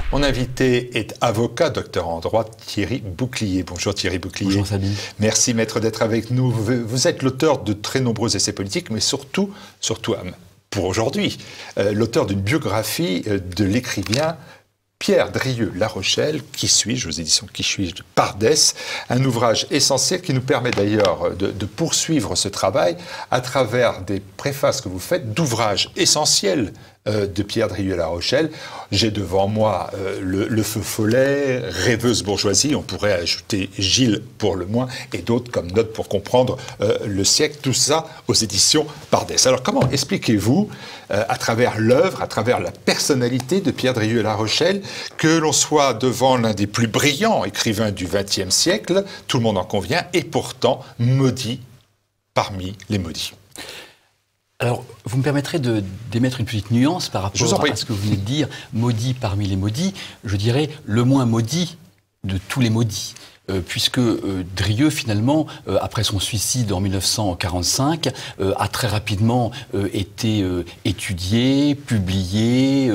Mon invité est avocat, docteur en droit, Thierry Bouclier. Bonjour Thierry Bouclier. Bonjour Sabine. Merci maître d'être avec nous. Vous êtes l'auteur de très nombreux essais politiques, mais surtout pour aujourd'hui, l'auteur d'une biographie de l'écrivain Pierre Drieux-La Rochelle, Qui suis-je, aux éditions Qui suis-je de Pardès, un ouvrage essentiel qui nous permet d'ailleurs de poursuivre ce travail à travers des préfaces que vous faites d'ouvrages essentiels de Pierre Drieux-La Rochelle. J'ai devant moi le Feu follet, Rêveuse bourgeoisie, on pourrait ajouter Gilles pour le moins, et d'autres comme Notes pour comprendre le siècle, tout ça aux éditions Pardès. Alors comment expliquez-vous, à travers l'œuvre, à travers la personnalité de Pierre Drieux-La Rochelle, que l'on soit devant l'un des plus brillants écrivains du XXe siècle, tout le monde en convient, et pourtant maudit parmi les maudits? Alors, vous me permettrez d'émettre une petite nuance par rapport à ce que vous venez de dire, maudit parmi les maudits, je dirais le moins maudit de tous les maudits. Puisque Drieux, finalement, après son suicide en 1945, a très rapidement été étudié, publié,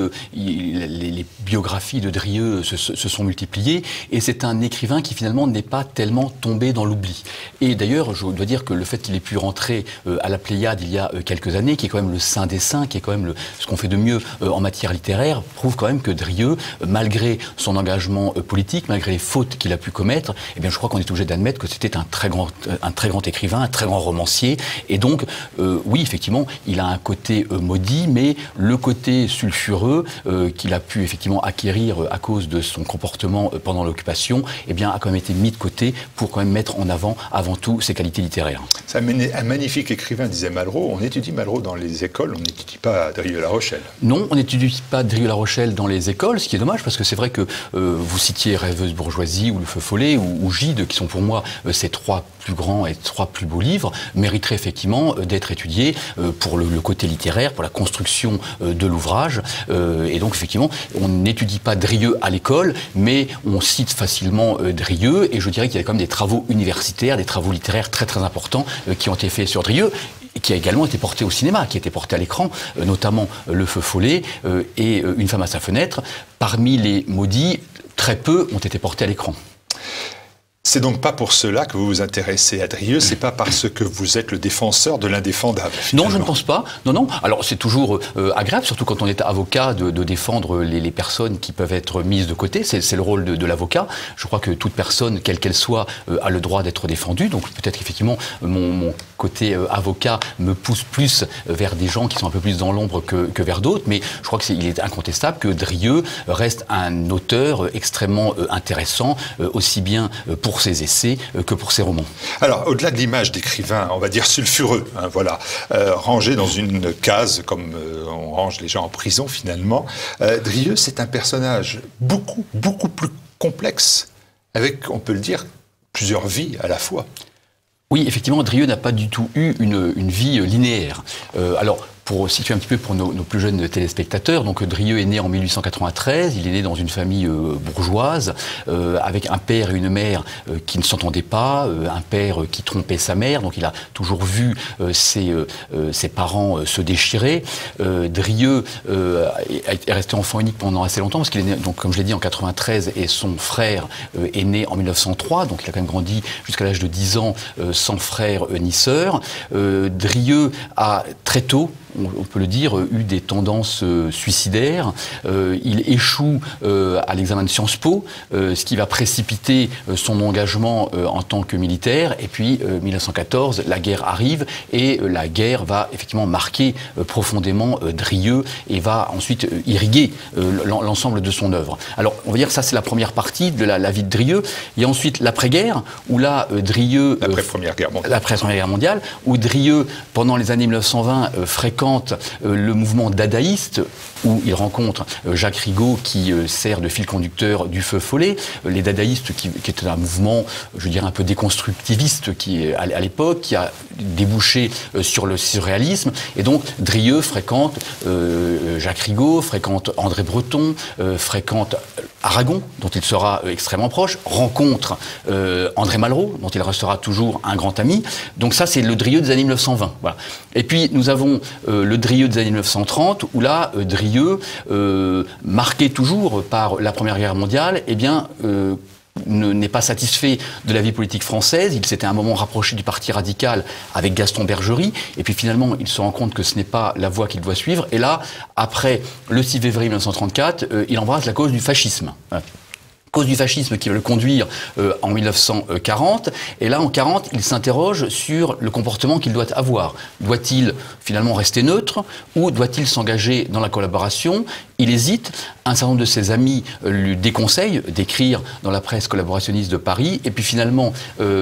les biographies de Drieux se sont multipliées, et c'est un écrivain qui, finalement, n'est pas tellement tombé dans l'oubli. Et d'ailleurs, je dois dire que le fait qu'il ait pu rentrer à la Pléiade il y a quelques années, qui est quand même le saint des saints, qui est quand même ce qu'on fait de mieux en matière littéraire, prouve quand même que Drieux, malgré son engagement politique, malgré les fautes qu'il a pu commettre, eh bien, je crois qu'on est obligé d'admettre que c'était un très grand écrivain, un très grand romancier. Et donc, oui, effectivement, il a un côté maudit, mais le côté sulfureux qu'il a pu effectivement acquérir à cause de son comportement pendant l'occupation, eh bien, a quand même été mis de côté pour quand même mettre en avant tout ses qualités littéraires. C'est un magnifique écrivain, disait Malraux. On étudie Malraux dans les écoles, on n'étudie pas Drieux-La Rochelle. Non, on n'étudie pas Drieux-La Rochelle dans les écoles, ce qui est dommage, parce que c'est vrai que vous citiez Rêveuse bourgeoisie ou Le Feu follet ou Gide, qui sont pour moi ces trois plus grands et trois plus beaux livres, mériteraient effectivement d'être étudiés pour le côté littéraire, pour la construction de l'ouvrage. Et donc effectivement, on n'étudie pas Drieux à l'école, mais on cite facilement Drieux, et je dirais qu'il y a quand même des travaux universitaires, des travaux littéraires très très importants qui ont été faits sur Drieux, qui a également été porté au cinéma, qui a été porté à l'écran, notamment Le Feu follet et Une femme à sa fenêtre. Parmi les maudits, très peu ont été portés à l'écran. C'est donc pas pour cela que vous vous intéressez à Drieux, c'est pas parce que vous êtes le défenseur de l'indéfendable. Non, je ne pense pas. Non, non. Alors c'est toujours agréable, surtout quand on est avocat, de défendre les personnes qui peuvent être mises de côté. C'est le rôle de l'avocat. Je crois que toute personne, quelle qu'elle soit, a le droit d'être défendue. Donc peut-être qu'effectivement, mon côté avocat me pousse plus vers des gens qui sont un peu plus dans l'ombre que vers d'autres. Mais je crois qu'il est incontestable que Drieux reste un auteur extrêmement intéressant, aussi bien pour ses essais que pour ses romans. Alors, au-delà de l'image d'écrivain, on va dire sulfureux, hein, voilà, rangé dans une case comme on range les gens en prison finalement, Drieux, c'est un personnage beaucoup plus complexe, avec, on peut le dire, plusieurs vies à la fois. Oui, effectivement, Drieux n'a pas du tout eu une vie linéaire. Alors, pour situer un petit peu pour nos plus jeunes téléspectateurs, donc Drieux est né en 1893, il est né dans une famille bourgeoise, avec un père et une mère qui ne s'entendaient pas, un père qui trompait sa mère, donc il a toujours vu ses parents se déchirer. Drieux est resté enfant unique pendant assez longtemps, parce qu'il est né, donc, comme je l'ai dit, en 93, et son frère est né en 1903, donc il a quand même grandi jusqu'à l'âge de 10 ans sans frère ni sœur. Drieux a très tôt, on peut le dire, eu des tendances suicidaires. Il échoue à l'examen de Sciences Po, ce qui va précipiter son engagement en tant que militaire. Et puis, 1914, la guerre arrive, et la guerre va effectivement marquer profondément Drieux et va ensuite irriguer l'ensemble de son œuvre. Alors, on va dire que ça, c'est la première partie de la vie de Drieux. Il y a ensuite l'après-guerre, où là, Drieux... L'après-première guerre mondiale. L'après-première guerre mondiale, où Drieux, pendant les années 1920, fréquente le mouvement dadaïste, où il rencontre Jacques Rigaud, qui sert de fil conducteur du Feu follet. Les dadaïstes, qui était un mouvement, je dirais, un peu déconstructiviste qui, à l'époque, qui a débouché sur le surréalisme. Et donc, Drieux fréquente Jacques Rigaud, fréquente André Breton, fréquente Aragon, dont il sera extrêmement proche, rencontre André Malraux, dont il restera toujours un grand ami. Donc ça, c'est le Drieux des années 1920. Voilà. Et puis, nous avons le Drieux des années 1930, où là, Drieux, marqué toujours par la Première Guerre mondiale, eh bien, n'est pas satisfait de la vie politique française. Il s'était à un moment rapproché du parti radical avec Gaston Bergerie, et puis finalement il se rend compte que ce n'est pas la voie qu'il doit suivre, et là, après le 6 février 1934, il embrasse la cause du fascisme. Cause du fascisme qui va le conduire en 1940. Et là, en 40, il s'interroge sur le comportement qu'il doit avoir. Doit-il finalement rester neutre ou doit-il s'engager dans la collaboration? Il hésite. Un certain nombre de ses amis lui déconseillent d'écrire dans la presse collaborationniste de Paris. Et puis finalement,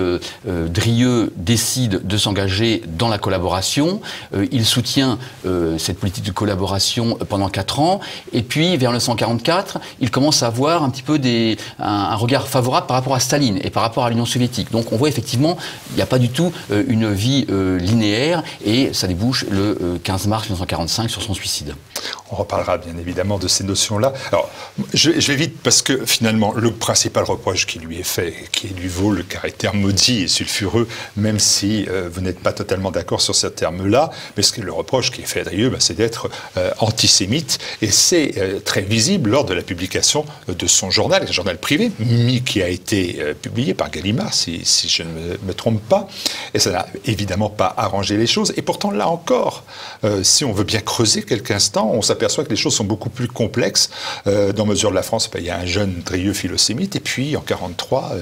Drieux décide de s'engager dans la collaboration. Il soutient cette politique de collaboration pendant 4 ans. Et puis, vers 1944, il commence à avoir un petit peu un regard favorable par rapport à Staline et par rapport à l'Union soviétique. Donc on voit effectivement, il n'y a pas du tout une vie linéaire, et ça débouche le 15 mars 1945 sur son suicide. On reparlera bien évidemment de ces notions-là. Alors, je vais vite parce que finalement, le principal reproche qui lui est fait, qui lui vaut le caractère maudit et sulfureux, même si vous n'êtes pas totalement d'accord sur ce terme-là, mais le reproche qui est fait à Drieux, c'est d'être antisémite, et c'est très visible lors de la publication de son journal, un journal privé, qui a été publié par Gallimard, si je ne me trompe pas, et ça n'a évidemment pas arrangé les choses. Et pourtant, là encore, si on veut bien creuser quelques instants, on s'aperçoit que les choses sont beaucoup plus complexes. Dans Mesure de la France, il y a un jeune Drieux philosémite, et puis en 1943,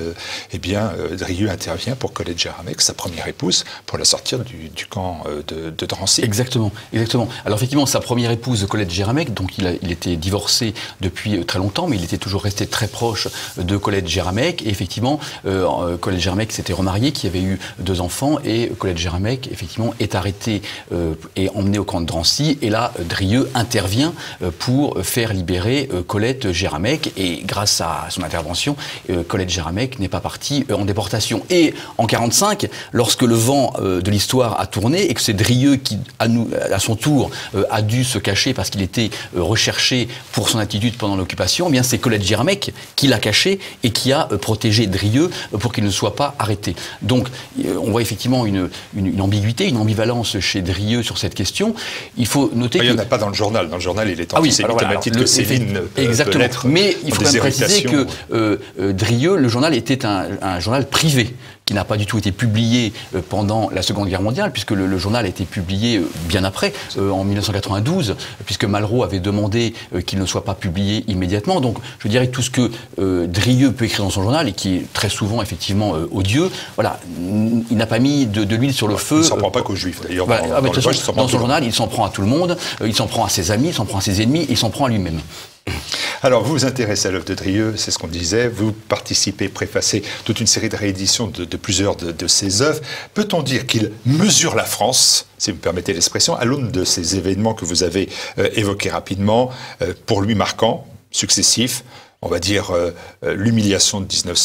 Drieux intervient pour Colette Géramec, sa première épouse, pour la sortir du camp de Drancy. Exactement, exactement. Alors effectivement, sa première épouse, Colette Géramec, donc il était divorcé depuis très longtemps, mais il était toujours resté très proche de Colette Géramec. Et effectivement, Colette Géramec s'était remariée, qui avait eu 2 enfants, et Colette Géramec, effectivement, est arrêtée et emmenée au camp de Drancy. Et là, Drieux intervient pour faire libérer Colette Géramec, et grâce à son intervention, Colette Géramec n'est pas partie en déportation. Et en 1945, lorsque le vent de l'histoire a tourné et que c'est Drieux qui, à son tour, a dû se cacher parce qu'il était recherché pour son attitude pendant l'occupation, eh bien c'est Colette Géramec qui l'a caché et qui a protégé Drieux pour qu'il ne soit pas arrêté. Donc on voit effectivement une ambiguïté, une ambivalence chez Drieux sur cette question. Il faut noter il n'y en a pas dans le journal. Dans le journal, il est antisémite au même titre que Céline exactement. Mais il faut quand même préciser que Drieux, le journal était un journal privé, qui n'a pas du tout été publié pendant la Seconde Guerre mondiale, puisque le journal a été publié bien après, en 1992, puisque Malraux avait demandé qu'il ne soit pas publié immédiatement. Donc je dirais que tout ce que Drieux peut écrire dans son journal, et qui est très souvent effectivement odieux, voilà, il n'a pas mis de l'huile sur le feu. Il ne s'en prend pas qu'aux Juifs, d'ailleurs. Voilà, dans son journal, il s'en prend à tout le monde, il s'en prend à ses amis, il s'en prend à ses ennemis, il s'en prend à lui-même. Alors, vous vous intéressez à l'œuvre de Drieux, c'est ce qu'on disait, vous participez, préfacez toute une série de rééditions de plusieurs de ses œuvres. Peut-on dire qu'il mesure la France, si vous me permettez l'expression, à l'aune de ces événements que vous avez évoqués rapidement, pour lui marquants, successifs? On va dire l'humiliation de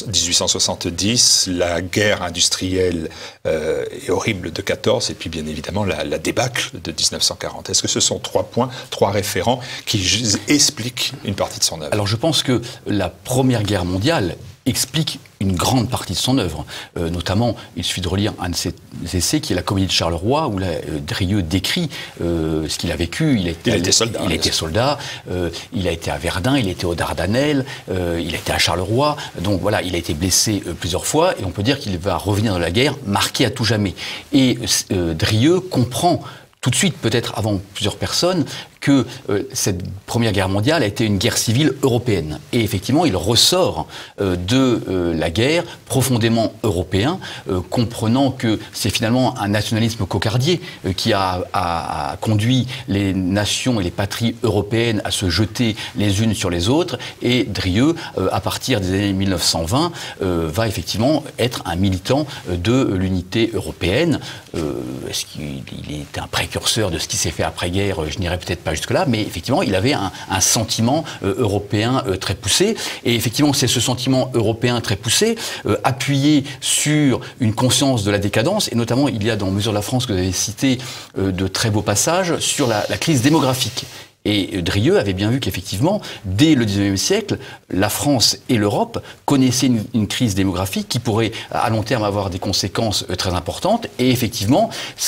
1870, la guerre industrielle et horrible de 14, et puis bien évidemment la débâcle de 1940. Est-ce que ce sont 3 points, 3 référents qui expliquent une partie de son œuvre? Alors je pense que la Première Guerre mondiale explique une grande partie de son œuvre. Notamment, il suffit de relire un de ses essais qui est La Comédie de Charleroi, où Drieux décrit ce qu'il a vécu. Il a été soldat, il a été à Verdun, il a été aux Dardanelles, il a été à Charleroi. Donc voilà, il a été blessé plusieurs fois, et on peut dire qu'il va revenir de la guerre marqué à tout jamais. Et Drieux comprend tout de suite, peut-être avant plusieurs personnes, que cette Première Guerre mondiale a été une guerre civile européenne. Et effectivement, il ressort de la guerre profondément européen, comprenant que c'est finalement un nationalisme cocardier qui a conduit les nations et les patries européennes à se jeter les unes sur les autres. Et Drieux, à partir des années 1920, va effectivement être un militant de l'unité européenne. Est-ce qu'il est un précurseur de ce qui s'est fait après-guerre? Je n'irai peut-être pas jusque-là, mais effectivement, il avait un sentiment européen très poussé. Et effectivement, c'est ce sentiment européen très poussé, appuyé sur une conscience de la décadence, et notamment, il y a dans Mesure de la France, que vous avez cité, de très beaux passages sur la crise démographique. Et Drieux avait bien vu qu'effectivement, dès le XIXe siècle, la France et l'Europe connaissaient une crise démographique qui pourrait à long terme avoir des conséquences très importantes. Et effectivement,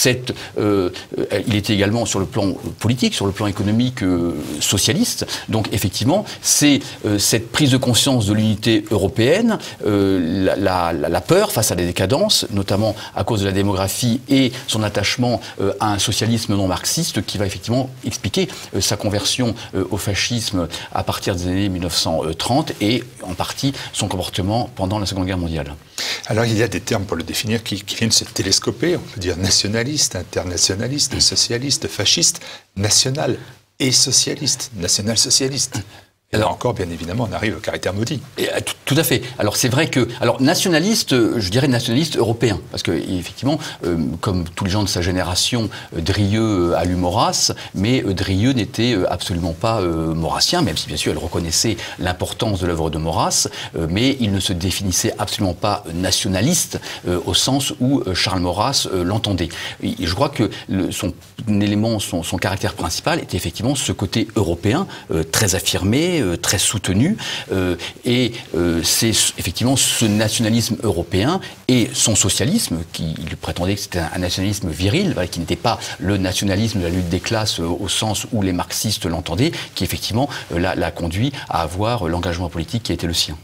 il était également sur le plan politique, sur le plan économique socialiste. Donc effectivement, c'est cette prise de conscience de l'unité européenne, la peur face à la décadence, notamment à cause de la démographie et son attachement à un socialisme non marxiste qui va effectivement expliquer sa conversion au fascisme à partir des années 1930 et en partie son comportement pendant la Seconde Guerre mondiale. Alors il y a des termes pour le définir qui viennent se télescoper, on peut dire nationaliste, internationaliste, socialiste, fasciste, national et socialiste, national-socialiste. Et là encore, bien évidemment, on arrive au caractère maudit. Et, tout à fait. Alors c'est vrai que, alors nationaliste, je dirais nationaliste européen, parce que effectivement, comme tous les gens de sa génération, Drieux a lu Maurras, mais Drieux n'était absolument pas maurassien, même si bien sûr elle reconnaissait l'importance de l'œuvre de Maurras, mais il ne se définissait absolument pas nationaliste au sens où Charles Maurras l'entendait. Je crois que son caractère principal était effectivement ce côté européen très affirmé, très soutenu, et c'est effectivement ce nationalisme européen et son socialisme, qui lui prétendait que c'était un nationalisme viril, voilà, qui n'était pas le nationalisme de la lutte des classes au sens où les marxistes l'entendaient, qui effectivement l'a conduit à avoir l'engagement politique qui a été le sien.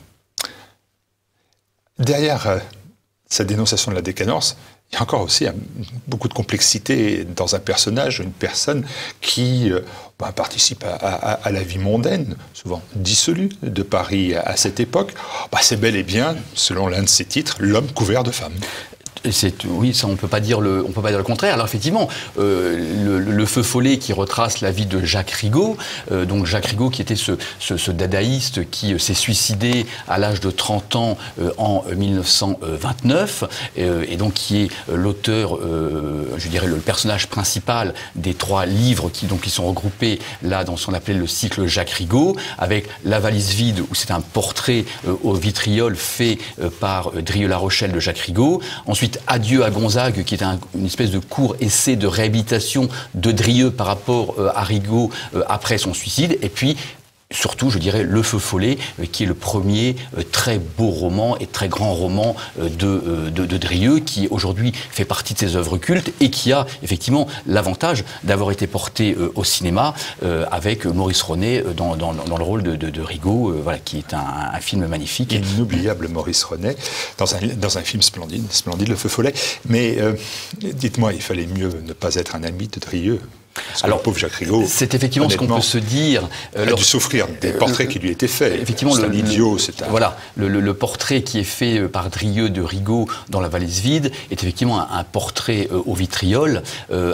Derrière sa dénonciation de la décadence, il y a encore aussi beaucoup de complexité dans un personnage, une personne qui participe à la vie mondaine, souvent dissolue, de Paris à cette époque. C'est bel et bien, selon l'un de ses titres, l'homme couvert de femmes. Oui, ça on peut pas dire le contraire. Alors effectivement, le Feu follet qui retrace la vie de Jacques Rigaud, donc Jacques Rigaud qui était ce dadaïste qui s'est suicidé à l'âge de 30 ans en 1929, et donc qui est l'auteur, je dirais le personnage principal des 3 livres qui sont regroupés là dans ce qu'on appelait le cycle Jacques Rigaud, avec La valise vide où c'est un portrait au vitriol fait par Drieux-La Rochelle de Jacques Rigaud. Ensuite, Adieu à Gonzague, qui est une espèce de court essai de réhabilitation de Drieux par rapport à Rigaud après son suicide. Et puis, surtout, je dirais, Le Feu follet, qui est le premier très beau roman et très grand roman de Drieux, qui aujourd'hui fait partie de ses œuvres cultes et qui a effectivement l'avantage d'avoir été porté au cinéma avec Maurice Ronet dans le rôle de Rigaud, voilà, qui est un film magnifique. Inoubliable Maurice Ronet, dans un film splendide, Le Feu follet. Mais dites-moi, il fallait mieux ne pas être un ami de Drieux. Alors, le pauvre Jacques Rigaud, c'est effectivement ce qu'on peut se dire. Il a dû souffrir des portraits qui lui étaient faits. Effectivement, c'est un idiot. Voilà, le portrait qui est fait par Drieux de Rigaud dans La valise vide est effectivement un portrait au vitriol.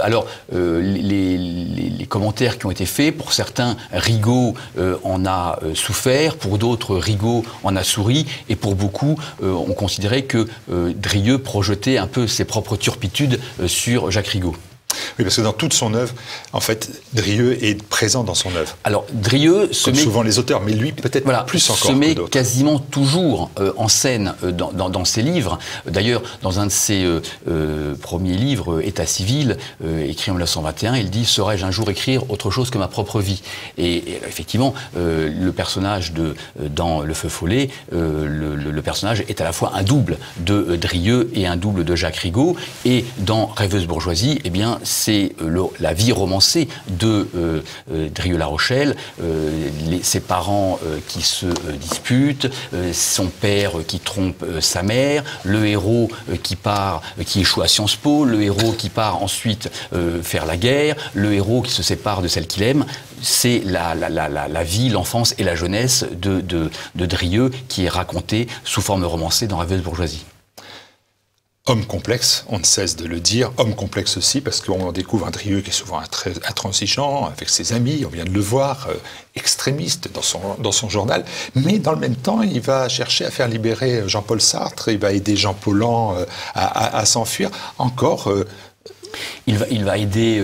Les commentaires qui ont été faits, pour certains, Rigaud en a souffert, pour d'autres, Rigaud en a souri, et pour beaucoup, on considérait que Drieux projetait un peu ses propres turpitudes sur Jacques Rigaud. Oui, parce que dans toute son œuvre, en fait, Drieux est présent dans son œuvre. Alors, Drieux se met... souvent les auteurs, mais lui, peut-être plus encore que d'autres. Se met quasiment toujours en scène dans ses livres. D'ailleurs, dans un de ses premiers livres, État civil, écrit en 1921, il dit « Saurais-je un jour écrire autre chose que ma propre vie ?» Et effectivement, le personnage dans Le Feu follet, le personnage est à la fois un double de Drieux et un double de Jacques Rigaud. Et dans Rêveuse bourgeoisie, eh bien, c'est la vie romancée de Drieux-La Rochelle, ses parents qui se disputent, son père qui trompe sa mère, le héros qui échoue à Sciences Po, le héros qui part ensuite faire la guerre, le héros qui se sépare de celle qu'il aime. C'est la vie, l'enfance et la jeunesse de Drieux qui est racontée sous forme romancée dans Rêveuse bourgeoisie. Homme complexe, on ne cesse de le dire. Homme complexe aussi, parce qu'on découvre un Drieux qui est souvent très intransigeant avec ses amis, on vient de le voir, extrémiste dans son journal. Mais dans le même temps, il va chercher à faire libérer Jean-Paul Sartre, il va aider Jean Paulhan à s'enfuir. Encore Il va aider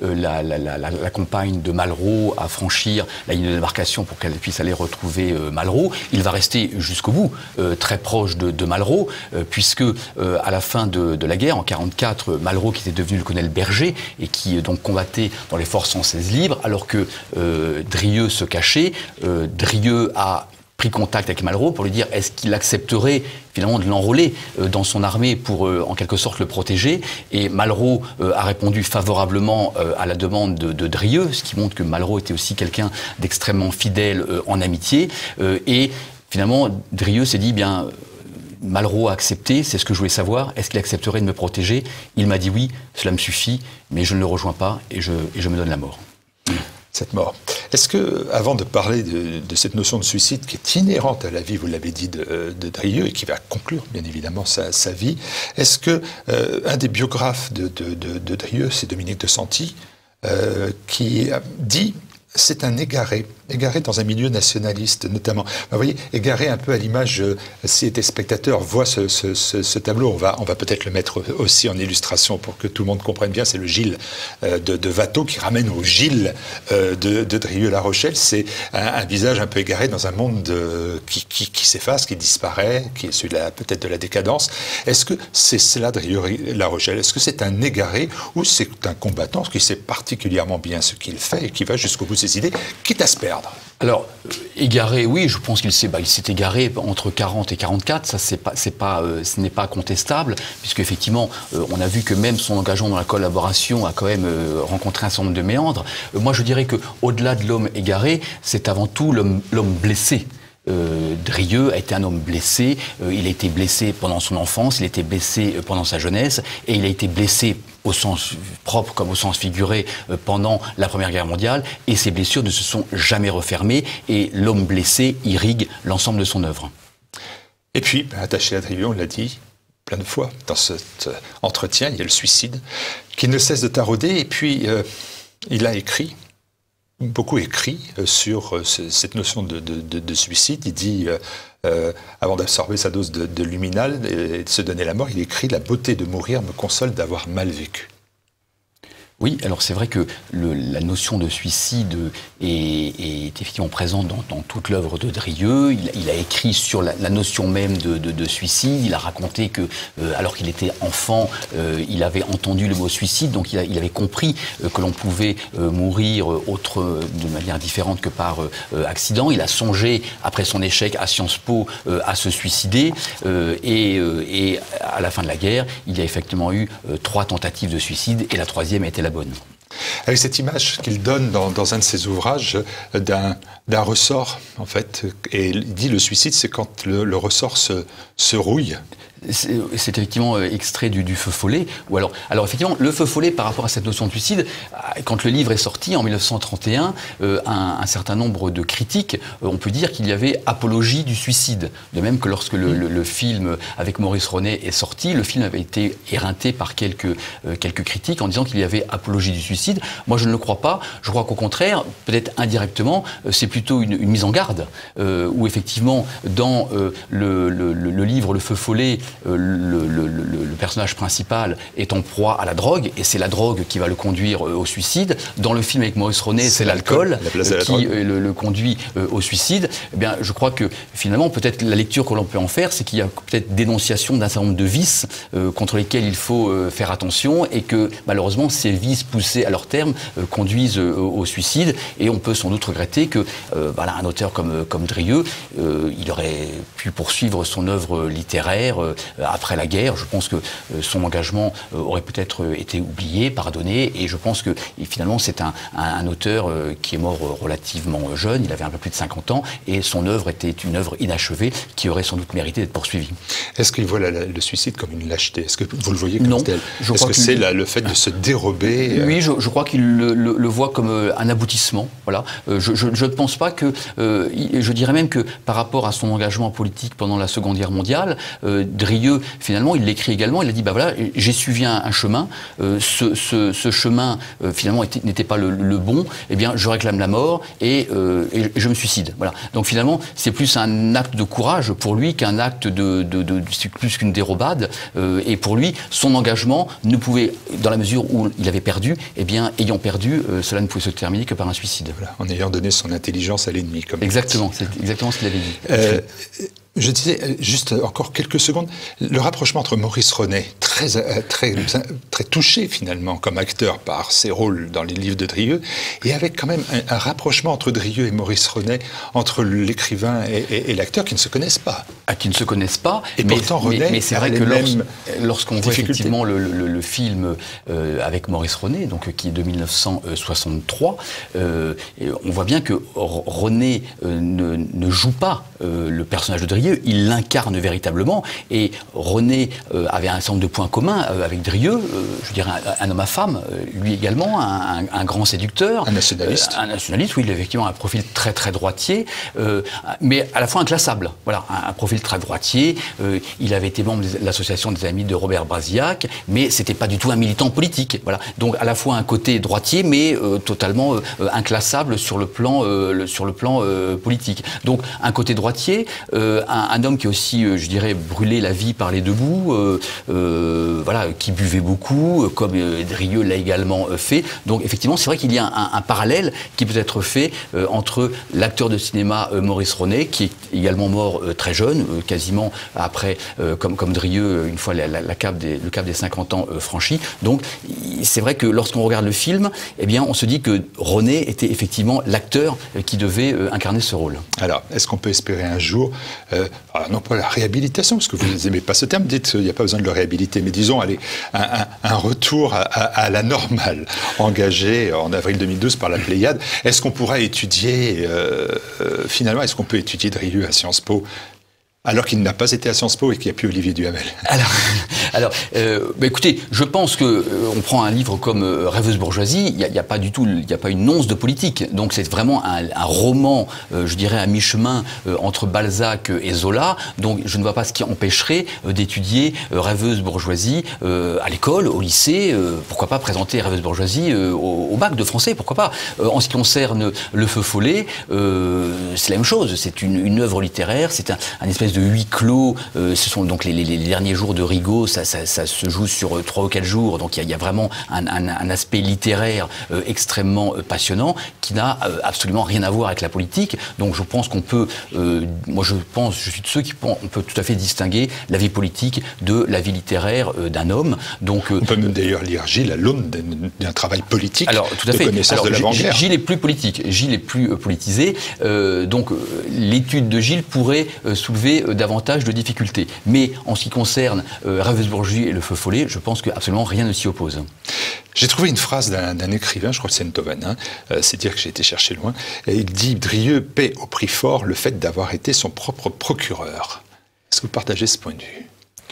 la compagne de Malraux à franchir la ligne de démarcation pour qu'elle puisse aller retrouver Malraux. Il va rester jusqu'au bout très proche de Malraux, puisque à la fin de la guerre, en 1944, Malraux, qui était devenu le colonel Berger et qui donc combattait dans les forces françaises libres, alors que Drieux se cachait, Drieux a pris contact avec Malraux pour lui dire est-ce qu'il accepterait finalement de l'enrôler dans son armée pour en quelque sorte le protéger, et Malraux a répondu favorablement à la demande de Drieux, ce qui montre que Malraux était aussi quelqu'un d'extrêmement fidèle en amitié, et finalement Drieux s'est dit bien Malraux a accepté, c'est ce que je voulais savoir, est-ce qu'il accepterait de me protéger? Il m'a dit oui, cela me suffit, mais je ne le rejoins pas et je me donne la mort. Cette mort. Est-ce que, avant de parler de cette notion de suicide qui est inhérente à la vie, vous l'avez dit, de Drieux et qui va conclure bien évidemment sa vie, est-ce que un des biographes de Drieux, c'est Dominique de Santi, qui dit c'est un égaré dans un milieu nationaliste notamment. Vous voyez, égaré un peu à l'image, si les téléspectateurs voient ce tableau, on va peut-être le mettre aussi en illustration pour que tout le monde comprenne bien, c'est le Gilles de Watteau qui ramène au Gilles de Drieux-La Rochelle. C'est un visage un peu égaré dans un monde qui s'efface, qui disparaît, qui est celui peut-être de la décadence. Est-ce que c'est cela Drieux-La Rochelle? Est-ce que c'est un égaré ou c'est un combattant qui sait particulièrement bien ce qu'il fait et qui va jusqu'au bout de ses idées, quitte à se perdre? Alors, égaré, oui, je pense qu'il s'est égaré entre 40 et 44, ça ce n'est pas contestable, puisque effectivement, on a vu que même son engagement dans la collaboration a quand même rencontré un certain nombre de méandres. Moi, je dirais que au-delà de l'homme égaré, c'est avant tout l'homme blessé. Drieux a été un homme blessé, il a été blessé pendant son enfance, il a été blessé pendant sa jeunesse, et il a été blessé au sens propre comme au sens figuré pendant la Première Guerre mondiale, et ces blessures ne se sont jamais refermées, et l'homme blessé irrigue l'ensemble de son œuvre. Et puis, attaché à Drieux, on l'a dit plein de fois, dans cet entretien, il y a le suicide, qui ne cesse de tarauder, et puis il a écrit, beaucoup écrit sur cette notion de suicide. Il dit, avant d'absorber sa dose de luminal et de se donner la mort, il écrit « La beauté de mourir me console d'avoir mal vécu ». Oui, alors c'est vrai que la notion de suicide est effectivement présente dans toute l'œuvre de Drieux. Il a écrit sur la notion même de suicide. Il a raconté que, alors qu'il était enfant, il avait entendu le mot suicide, donc il avait compris que l'on pouvait mourir de manière différente que par accident. Il a songé, après son échec à Sciences Po, à se suicider. Et à la fin de la guerre, il y a effectivement eu 3 tentatives de suicide, et la 3e était la bonne. Avec cette image qu'il donne dans un de ses ouvrages d'un ressort, en fait, et il dit le suicide, c'est quand le ressort se rouille. C'est effectivement extrait du Feu follet. Ou alors effectivement, le Feu follet par rapport à cette notion de suicide, quand le livre est sorti en 1931, un certain nombre de critiques, on peut dire qu'il y avait apologie du suicide. De même que lorsque le film avec Maurice Ronet est sorti, le film avait été éreinté par quelques critiques en disant qu'il y avait apologie du suicide. Moi, je ne le crois pas. Je crois qu'au contraire, peut-être indirectement, c'est plutôt une mise en garde, où effectivement, dans le livre Le Feu follet, le personnage principal est en proie à la drogue, et c'est la drogue qui va le conduire au suicide. Dans le film avec Maurice Ronet, c'est l'alcool qui le conduit au suicide. Eh bien, je crois que finalement, peut-être la lecture que l'on peut en faire, c'est qu'il y a peut-être dénonciation d'un certain nombre de vices contre lesquels il faut faire attention, et que malheureusement, ces vices poussés à leur terme conduisent au suicide. Et on peut sans doute regretter que un auteur comme Drieux, il aurait pu poursuivre son œuvre littéraire après la guerre. Je pense que son engagement aurait peut-être été oublié, pardonné, et je pense que finalement c'est un auteur qui est mort relativement jeune, il avait un peu plus de 50 ans, et son œuvre était une œuvre inachevée qui aurait sans doute mérité d'être poursuivie. Est-ce qu'il voit le suicide comme une lâcheté? Est-ce que vous le voyez comme tel? Est-ce que c'est le fait de se dérober? Oui, je crois qu'il le voit comme un aboutissement. Voilà. Je ne pense pas que... je dirais même que par rapport à son engagement politique pendant la Seconde Guerre mondiale, Drieux, finalement, il l'écrit également, il a dit, bah voilà, j'ai suivi un chemin, ce chemin, finalement, n'était pas le bon, eh bien, je réclame la mort et je me suicide. Voilà. Donc, finalement, c'est plus un acte de courage pour lui qu'un acte c'est plus qu'une dérobade. Et pour lui, son engagement ne pouvait, dans la mesure où il avait perdu, eh bien, ayant perdu, cela ne pouvait se terminer que par un suicide. Voilà, en ayant donné son intelligence à l'ennemi. Exactement, c'est exactement ce qu'il avait dit. Je disais, juste encore quelques secondes, le rapprochement entre Maurice Renet, très touché finalement comme acteur par ses rôles dans les livres de Drieux, et avec quand même un rapprochement entre Drieux et Maurice Renet, entre l'écrivain et l'acteur qui ne se connaissent pas. Ah, qui ne se connaissent pas, et pourtant Renet mais c'est vrai que lorsqu'on voit effectivement le film avec Maurice Renet, donc, qui est de 1963, on voit bien que Renet ne joue pas le personnage de Drieux, il l'incarne véritablement, et Renet avait un certain nombre de points communs avec Drieux, je dirais un homme à femme, lui également, un grand séducteur. Un nationaliste. Un nationaliste, oui, il a effectivement un profil très très droitier, mais à la fois inclassable. Voilà, un profil très droitier. Il avait été membre de l'association des amis de Robert Brasillac, mais c'était pas du tout un militant politique. Voilà, donc à la fois un côté droitier, mais totalement inclassable sur le plan politique. Donc un côté droitier, un homme qui a aussi, je dirais, brûlé la vie par les deux bouts, voilà, qui buvait beaucoup, comme Drieux l'a également fait. Donc effectivement, c'est vrai qu'il y a un parallèle qui peut être fait entre l'acteur de cinéma Maurice Renet, qui est également mort très jeune, quasiment après, comme Drieux, une fois le cap des 50 ans franchi. Donc c'est vrai que lorsqu'on regarde le film, eh bien, on se dit que Renet était effectivement l'acteur qui devait incarner ce rôle. Alors, est-ce qu'on peut espérer un jour, non pas la réhabilitation, parce que vous n'aimez pas ce terme, dites qu'il n'y a pas besoin de le réhabiliter, mais disons, allez, un retour à la normale, engagé en avril 2012 par la Pléiade. Est-ce qu'on pourra étudier, finalement, est-ce qu'on peut étudier Drieux à Sciences Po, alors qu'il n'a pas été à Sciences Po et qu'il n'y a plus Olivier Duhamel? Alors écoutez, je pense que on prend un livre comme Rêveuse bourgeoisie, il n'y a pas du tout, il n'y a pas une once de politique. Donc c'est vraiment un roman, je dirais à mi-chemin entre Balzac et Zola. Donc je ne vois pas ce qui empêcherait d'étudier Rêveuse bourgeoisie à l'école, au lycée. Pourquoi pas présenter Rêveuse bourgeoisie au bac de français? Pourquoi pas? En ce qui concerne Le Feu follet, c'est la même chose. C'est une œuvre littéraire, c'est un espèce de huis clos. Ce sont donc les derniers jours de Rigaud, ça se joue sur 3 ou 4 jours, donc il y a vraiment un aspect littéraire extrêmement passionnant qui n'a absolument rien à voir avec la politique. Donc je pense qu'on peut, je suis de ceux on peut tout à fait distinguer la vie politique de la vie littéraire d'un homme. Donc, on peut même d'ailleurs lire Gilles à l'aune d'un travail politique, tout à fait. De connaissance de l'avant-guerre. Gilles est plus politique, Gilles est plus politisé, donc l'étude de Gilles pourrait soulever davantage de difficultés. Mais en ce qui concerne Rêveuse bourgeoisie et Le Feu follet, je pense qu'absolument rien ne s'y oppose. J'ai trouvé une phrase d'un écrivain, je crois que c'est Enthoven, c'est dire que j'ai été chercher loin, et il dit « Drieux paie au prix fort le fait d'avoir été son propre procureur ». Est-ce que vous partagez ce point de vue?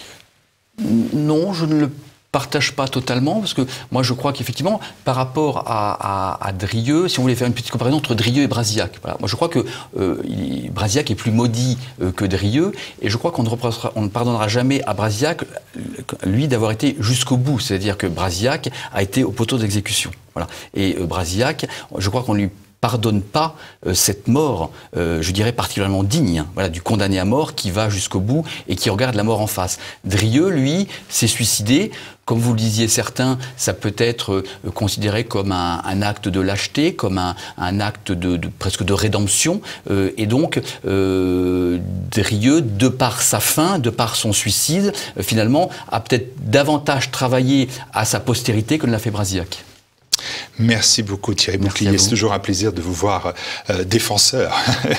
Non, je ne le partage pas totalement, parce que moi je crois qu'effectivement, par rapport à Drieux, si on voulait faire une petite comparaison entre Drieux et Brasillac, voilà, moi je crois que Brasillac est plus maudit que Drieux, et je crois qu'on ne pardonnera jamais à Brasillac, lui, d'avoir été jusqu'au bout, c'est-à-dire que Brasillac a été au poteau d'exécution. Voilà. Et Brasillac, je crois qu'on lui pardonne pas cette mort, je dirais particulièrement digne, voilà, du condamné à mort qui va jusqu'au bout et qui regarde la mort en face. Drieux, lui, s'est suicidé. Comme vous le disiez certains, ça peut être considéré comme un acte de lâcheté, comme un acte presque de rédemption. Et donc, Drieux, de par sa fin, de par son suicide, finalement, a peut-être davantage travaillé à sa postérité que ne l'a fait Brasillac. Merci beaucoup Thierry Bouclier, c'est toujours un plaisir de vous voir défenseur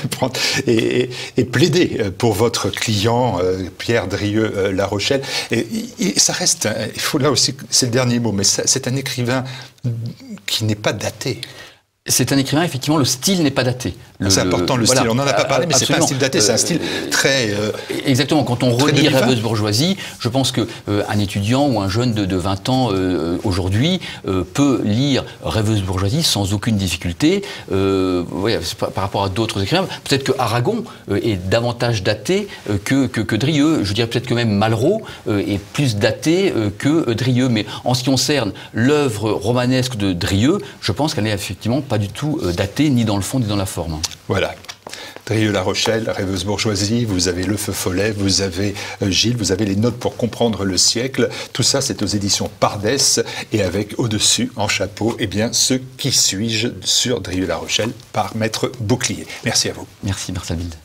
et plaider pour votre client Pierre Drieux La Rochelle. Et ça reste, il faut là aussi, c'est le dernier mot, mais c'est un écrivain qui n'est pas daté. C'est un écrivain, effectivement, le style n'est pas daté. C'est important, le style. On n'en a pas parlé, mais c'est pas un style daté, c'est un style très... exactement. Quand on relit Rêveuse bourgeoisie, je pense qu'un étudiant ou un jeune de 20 ans aujourd'hui peut lire Rêveuse bourgeoisie sans aucune difficulté. Par rapport à d'autres écrivains, peut-être que Aragon est davantage daté que Drieux. Je dirais peut-être que même Malraux est plus daté que Drieux. Mais en ce qui concerne l'œuvre romanesque de Drieux, je pense qu'elle n'est effectivement pas du tout datée, ni dans le fond, ni dans la forme. Voilà. Drieux-La Rochelle, Rêveuse bourgeoisie, vous avez Le Feu follet, vous avez Gilles, vous avez les notes pour comprendre le siècle. Tout ça, c'est aux éditions Pardès, et avec au-dessus, en chapeau, eh bien, ce Qui suis-je sur Drieux-La Rochelle par Maître Bouclier. Merci à vous. Merci, Marcel Wilde.